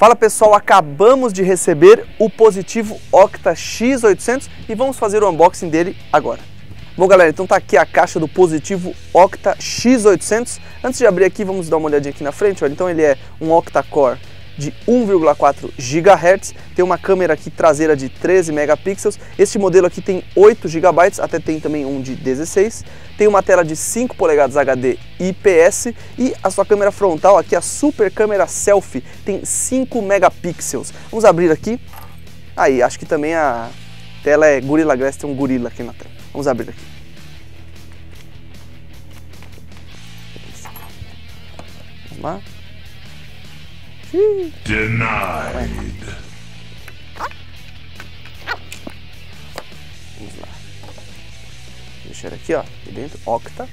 Fala pessoal, acabamos de receber o Positivo Octa X800 e vamos fazer o unboxing dele agora. Bom galera, então tá aqui a caixa do Positivo Octa X800. Antes de abrir aqui, vamos dar uma olhadinha aqui na frente. Olha, então ele é um octa-core de 1,4 GHz, tem uma câmera aqui traseira de 13 megapixels, este modelo aqui tem 8 GB, até tem também um de 16, tem uma tela de 5 polegadas HD IPS e a sua câmera frontal, aqui a super câmera selfie, tem 5 megapixels. Vamos abrir aqui, aí acho que também a tela é Gorilla Glass, tem um gorila aqui na tela. Vamos abrir aqui. Vamos lá. Denied. Vamos lá. Deixar aqui, ó, aqui dentro, Octa.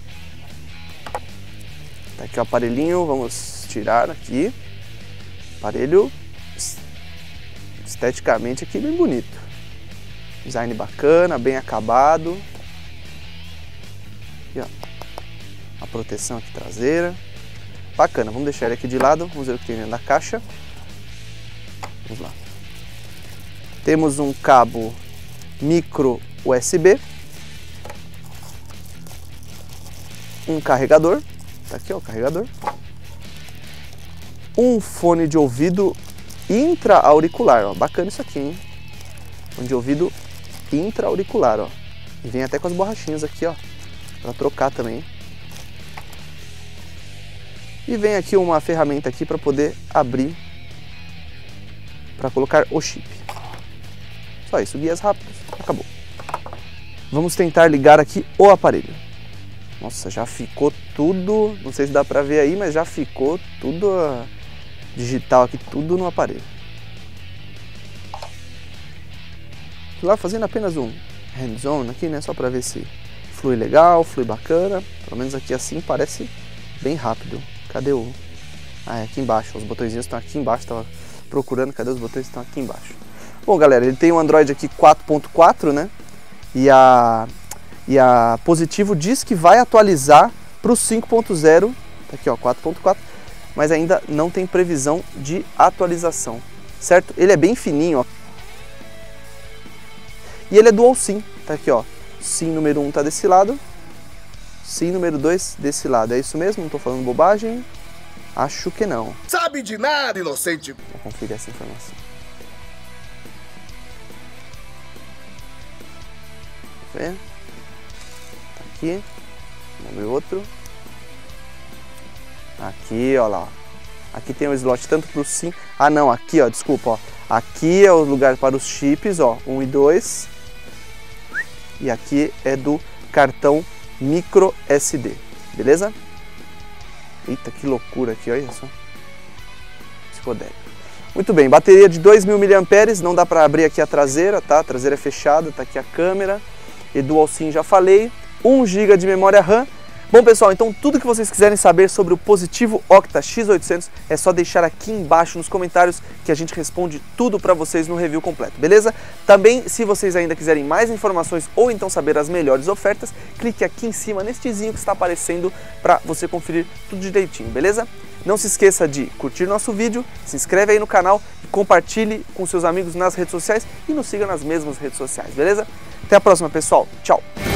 Tá aqui o aparelhinho, vamos tirar aqui. Aparelho esteticamente aqui bem bonito. Design bacana, bem acabado. Aqui, ó, a proteção aqui traseira. Bacana, vamos deixar ele aqui de lado, vamos ver o que tem dentro da caixa. Vamos lá. Temos um cabo micro USB. Um carregador, tá aqui ó, o carregador. Um fone de ouvido intra-auricular, ó, bacana isso aqui, hein? Fone de ouvido intra-auricular, ó. E vem até com as borrachinhas aqui, ó, pra trocar também. E vem aqui uma ferramenta aqui para poder abrir, para colocar o chip. Só isso, guias rápidos, acabou. Vamos tentar ligar aqui o aparelho. Nossa, já ficou tudo, não sei se dá para ver aí, mas já ficou tudo digital aqui, tudo no aparelho. Fui lá fazendo apenas um hands-on aqui, né, só para ver se flui legal, flui bacana. Pelo menos aqui assim parece bem rápido. Cadê o... Ah, é aqui embaixo, os botõezinhos estão aqui embaixo, estava procurando, cadê os botões? Estão aqui embaixo. Bom galera, ele tem um Android aqui 4.4, né? E a Positivo diz que vai atualizar para o 5.0, tá aqui ó, 4.4, mas ainda não tem previsão de atualização, certo? Ele é bem fininho, ó. E ele é Dual SIM, tá aqui ó, SIM número 1 tá desse lado. SIM número 2 desse lado, é isso mesmo? Não estou falando bobagem? Acho que não. Sabe de nada, inocente! Vou conferir essa informação. Vamos ver. Tá aqui. Vamos ver outro. Aqui, ó lá. Aqui tem um slot tanto para o SIM. Ah não, aqui ó, desculpa, ó. Aqui é o lugar para os chips, ó, 1 e 2. E aqui é do cartão micro SD, beleza? Eita, que loucura aqui, olha só. Ficou 10. Muito bem, bateria de 2000 mAh, não dá para abrir aqui a traseira, tá? A traseira é fechada, tá aqui a câmera. E Dual SIM já falei. 1 GB de memória RAM. Bom pessoal, então tudo que vocês quiserem saber sobre o Positivo Octa X800 é só deixar aqui embaixo nos comentários que a gente responde tudo para vocês no review completo, beleza? Também, se vocês ainda quiserem mais informações ou então saber as melhores ofertas, clique aqui em cima nestezinho que está aparecendo para você conferir tudo direitinho, beleza? Não se esqueça de curtir nosso vídeo, se inscreve aí no canal, compartilhe com seus amigos nas redes sociais e nos siga nas mesmas redes sociais, beleza? Até a próxima pessoal, tchau!